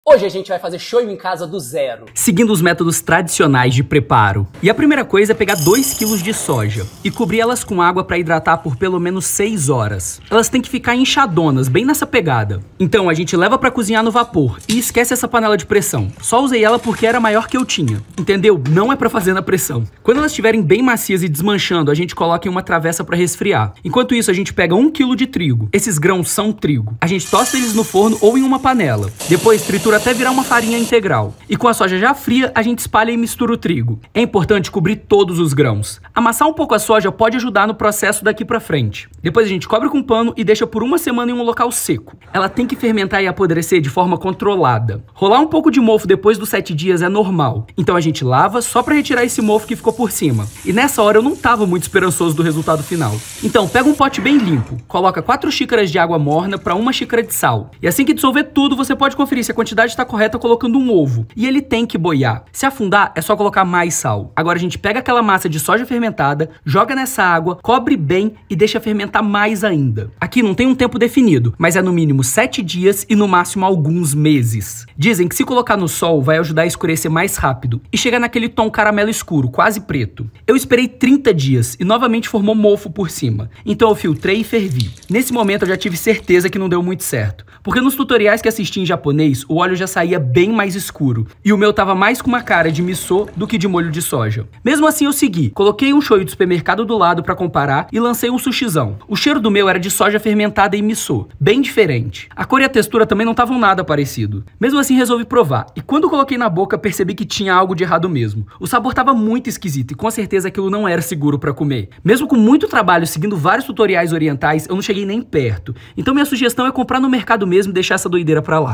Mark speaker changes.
Speaker 1: Hoje a gente vai fazer shoyu em casa do zero,
Speaker 2: seguindo os métodos tradicionais de preparo. E a primeira coisa é pegar 2 kg de soja e cobrir elas com água para hidratar por pelo menos 6 horas. Elas têm que ficar inchadonas, bem nessa pegada. Então a gente leva para cozinhar no vapor e esquece essa panela de pressão. Só usei ela porque era maior que eu tinha, entendeu? Não é para fazer na pressão. Quando elas estiverem bem macias e desmanchando, a gente coloca em uma travessa para resfriar. Enquanto isso, a gente pega 1 kg de trigo. Esses grãos são trigo. A gente tosta eles no forno ou em uma panela. Depois tritura até virar uma farinha integral. E com a soja já fria, a gente espalha e mistura o trigo. É importante cobrir todos os grãos. Amassar um pouco a soja pode ajudar no processo daqui pra frente. Depois a gente cobre com pano e deixa por 1 semana em um local seco. Ela tem que fermentar e apodrecer de forma controlada. Rolar um pouco de mofo depois dos 7 dias é normal. Então a gente lava só pra retirar esse mofo que ficou por cima. E nessa hora eu não tava muito esperançoso do resultado final. Então pega um pote bem limpo, coloca 4 xícaras de água morna pra 1 xícara de sal. E assim que dissolver tudo, você pode conferir se a quantidade está correta colocando um ovo. E ele tem que boiar. Se afundar, é só colocar mais sal. Agora a gente pega aquela massa de soja fermentada, joga nessa água, cobre bem e deixa fermentar mais ainda. Aqui não tem um tempo definido, mas é no mínimo 7 dias e no máximo alguns meses. Dizem que se colocar no sol vai ajudar a escurecer mais rápido e chegar naquele tom caramelo escuro, quase preto. Eu esperei 30 dias e novamente formou mofo por cima. Então eu filtrei e fervi. Nesse momento eu já tive certeza que não deu muito certo, porque nos tutoriais que assisti em japonês, o óleo já saía bem mais escuro, e o meu tava mais com uma cara de miso do que de molho de soja. Mesmo assim eu segui, coloquei um shoyu do supermercado do lado pra comparar e lancei um sushizão. O cheiro do meu era de soja fermentada e miso, bem diferente. A cor e a textura também não estavam nada parecido. Mesmo assim resolvi provar, e quando coloquei na boca percebi que tinha algo de errado mesmo. O sabor tava muito esquisito e com certeza aquilo não era seguro pra comer. Mesmo com muito trabalho seguindo vários tutoriais orientais, eu não cheguei nem perto. Então minha sugestão é comprar no mercado mesmo e deixar essa doideira pra lá.